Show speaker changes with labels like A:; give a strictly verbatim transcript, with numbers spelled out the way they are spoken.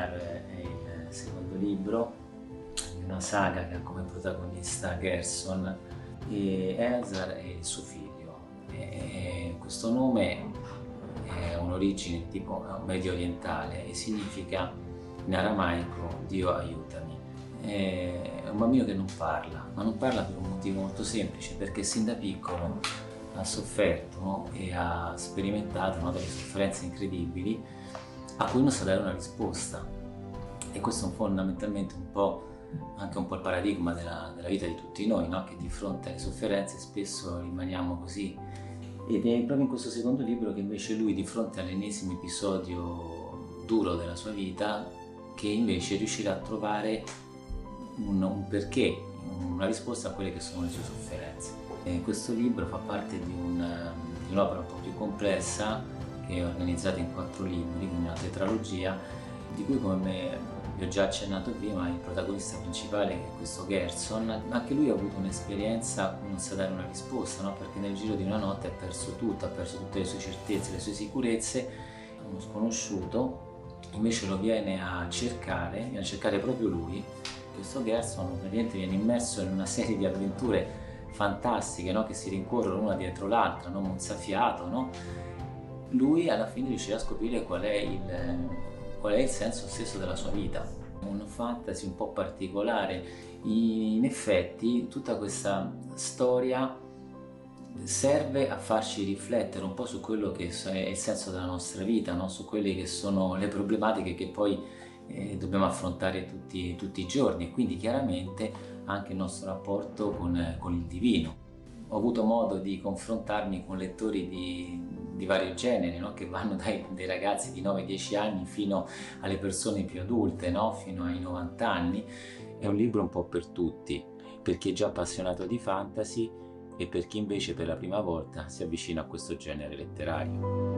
A: Maiar è il secondo libro di una saga che ha come protagonista Gerson e Elzar è il suo figlio. E questo nome è un'origine tipo medio orientale e significa in aramaico Dio aiutami. È un bambino che non parla, ma non parla per un motivo molto semplice, perché sin da piccolo ha sofferto, no? E ha sperimentato, no, delle sofferenze incredibili a cui non sa dare una risposta. E questo è un fondamentalmente un po' anche un po' il paradigma della, della vita di tutti noi, no? Che di fronte alle sofferenze spesso rimaniamo così. Ed è proprio in questo secondo libro che invece lui, di fronte all'ennesimo episodio duro della sua vita, che invece riuscirà a trovare un, un perché, una risposta a quelle che sono le sue sofferenze. E questo libro fa parte di, un, di un'opera un po' più complessa che è organizzata in quattro libri, quindi una tetralogia, di cui, come vi ho già accennato prima, il protagonista principale, che è questo Gerson, anche lui ha avuto un'esperienza a cui non sa dare una risposta, no? Perché nel giro di una notte ha perso tutto, ha perso tutte le sue certezze, le sue sicurezze. Uno sconosciuto invece lo viene a cercare, viene a cercare proprio lui. Questo Gerson praticamente viene immerso in una serie di avventure fantastiche, no? Che si rincorrono una dietro l'altra, no? Mozzafiato, no? Lui alla fine riuscirà a scoprire qual è il, qual è il senso stesso della sua vita. Un fantasy un po' particolare. In effetti tutta questa storia serve a farci riflettere un po' su quello che è il senso della nostra vita, no? Su quelle che sono le problematiche che poi eh, dobbiamo affrontare tutti, tutti i giorni, e quindi chiaramente anche il nostro rapporto con, con il divino. Ho avuto modo di confrontarmi con lettori di, di vario genere, no? Che vanno dai, dai ragazzi di nove dieci anni fino alle persone più adulte, no? Fino ai novanta anni. È un libro un po' per tutti, per chi è già appassionato di fantasy e per chi invece per la prima volta si avvicina a questo genere letterario.